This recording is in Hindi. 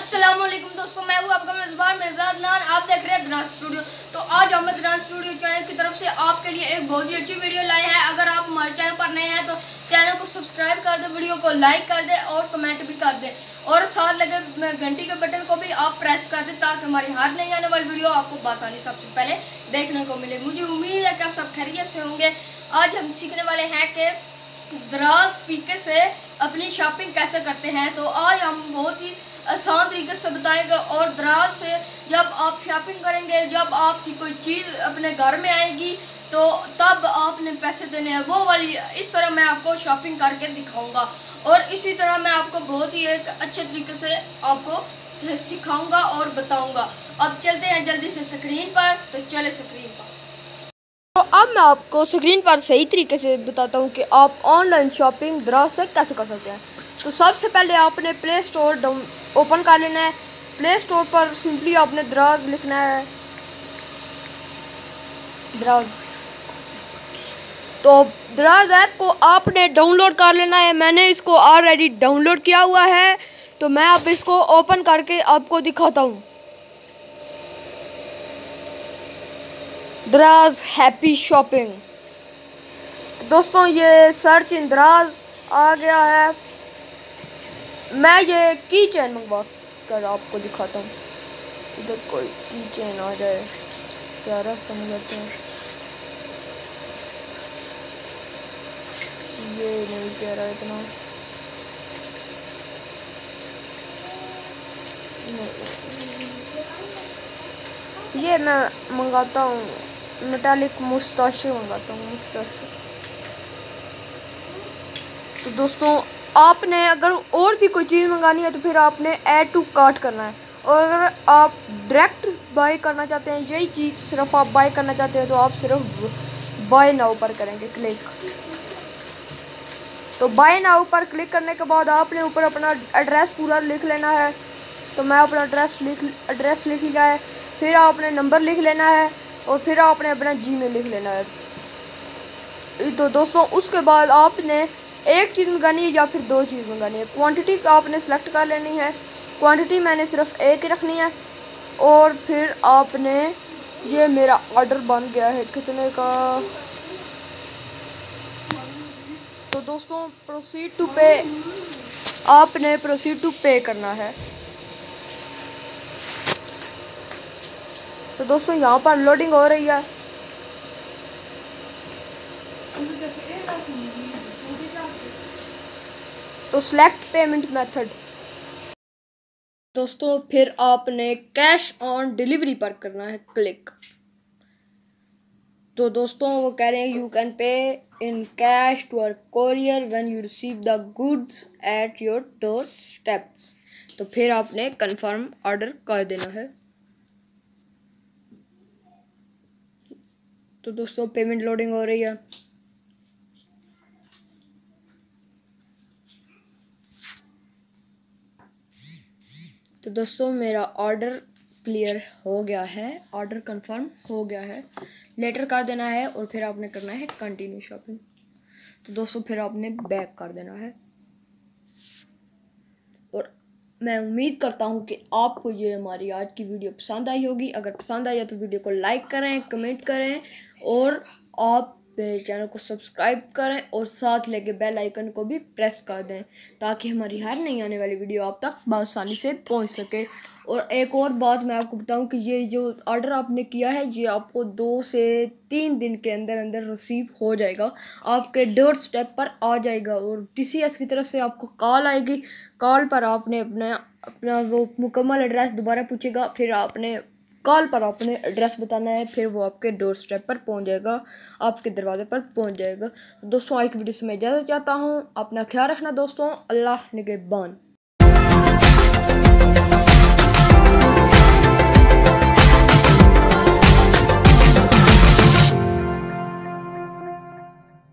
अस्सलामुअलैकुम दोस्तों, मैं हूँ आपका मेज़बान मिर्ज़ा अदनान। आप देख रहे हैं अदनान स्टूडियो। तो आज हम अदनान स्टूडियो चैनल की तरफ से आपके लिए एक बहुत ही अच्छी वीडियो लाए हैं। अगर आप हमारे चैनल पर नए हैं तो चैनल को सब्सक्राइब कर दें, वीडियो को लाइक कर दें और कमेंट भी कर दें, और साथ लगे घंटी के बटन को भी आप प्रेस कर दें ताकि हमारी हर नई आने वाली वीडियो आपको बआसानी सबसे पहले देखने को मिले। मुझे उम्मीद है कि आप सब खैरियत से होंगे। आज हम सीखने वाले हैं कि दराज पीके से अपनी शॉपिंग कैसे करते हैं। तो आज हम बहुत ही आसान तरीके से बताएंगे, और दराज से जब आप शॉपिंग करेंगे, जब आपकी कोई चीज़ अपने घर में आएगी तो तब आपने पैसे देने हैं, वो वाली इस तरह मैं आपको शॉपिंग करके दिखाऊंगा। और इसी तरह मैं आपको बहुत ही एक अच्छे तरीके से आपको सिखाऊंगा और बताऊंगा। अब चलते हैं जल्दी से स्क्रीन पर। तो चले स्क्रीन पर। तो अब मैं आपको स्क्रीन पर सही तरीके से बताता हूँ कि आप ऑनलाइन शॉपिंग दराज से कैसे कर सकते हैं। तो सबसे पहले आपने प्ले स्टोर ओपन कर लेना है। प्ले स्टोर पर सिंपली आपने दराज लिखना है, दराज। तो दराज ऐप को आपने डाउनलोड कर लेना है। मैंने इसको ऑलरेडी डाउनलोड किया हुआ है, तो मैं अब इसको ओपन करके आपको दिखाता हूँ। दराज हैप्पी शॉपिंग। दोस्तों ये सर्च इन दराज आ गया है। मैं ये की चेन मंगवा कर आपको दिखाता हूँ। इधर कोई की चेन आ जाए, प्यारा समझ लेते हैं। ये नहीं प्यारा इतना, ये मैं मंगाता हूँ मेटालिक मुस्ताशे मंगाता हूँ, मुस्ताशे। तो दोस्तों आपने अगर और भी कोई चीज़ मंगानी है तो फिर आपने ऐड टू कार्ट करना है। और अगर आप डायरेक्ट बाय करना चाहते हैं, यही चीज़ सिर्फ आप बाय करना चाहते हैं, तो आप सिर्फ बाय नाउ पर करेंगे क्लिक। तो बाय नाउ पर क्लिक करने के बाद आपने ऊपर अपना एड्रेस पूरा लिख लेना है। तो मैं अपना एड्रेस लिख लिया है। फिर आपने नंबर लिख लेना है और फिर आपने अपना जीमेल लिख लेना है। तो दोस्तों उसके बाद आपने एक चीज़ मंगानी है या फिर दो चीज़ मंगानी है। क्वांटिटी आपने सेलेक्ट कर लेनी है। क्वांटिटी मैंने सिर्फ एक रखनी है। और फिर आपने, ये मेरा ऑर्डर बन गया है कितने का। तो दोस्तों प्रोसीड टू पे, आपने प्रोसीड टू पे करना है। तो दोस्तों यहाँ पर लोडिंग हो रही है। तो सिलेक्ट पेमेंट मेथड। दोस्तों फिर आपने कैश ऑन डिलीवरी पर करना है क्लिक। तो दोस्तों वो कह रहे हैं you can pay in cash to our courier when you receive the goods at your door steps. तो फिर आपने कंफर्म ऑर्डर कर देना है। तो दोस्तों पेमेंट लोडिंग हो रही है। तो दोस्तों मेरा ऑर्डर क्लियर हो गया है, ऑर्डर कंफर्म हो गया है। लेटर कर देना है और फिर आपने करना है कंटिन्यू शॉपिंग। तो दोस्तों फिर आपने बैक कर देना है। और मैं उम्मीद करता हूँ कि आपको ये हमारी आज की वीडियो पसंद आई होगी। अगर पसंद आई है तो वीडियो को लाइक करें, कमेंट करें, और आप मेरे चैनल को सब्सक्राइब करें और साथ लेके बेल आइकन को भी प्रेस कर दें ताकि हमारी हर नई आने वाली वीडियो आप तक आसानी से पहुंच सके। और एक और बात मैं आपको बताऊं कि ये जो ऑर्डर आपने किया है ये आपको 2 से 3 दिन के अंदर अंदर रिसीव हो जाएगा, आपके डोर स्टेप पर आ जाएगा। और TCS की तरफ से आपको कॉल आएगी। कॉल पर आपने अपना वो मुकम्मल एड्रेस दोबारा पूछेगा, फिर आपने कॉल पर अपने एड्रेस बताना है, फिर वो आपके डोर स्टेप पर पहुंच जाएगा, आपके दरवाजे पर पहुंच जाएगा। दोस्तों आज की वीडियो से मैं इजाज़त चाहता हूँ। अपना ख्याल रखना दोस्तों। अल्लाह निगहबान।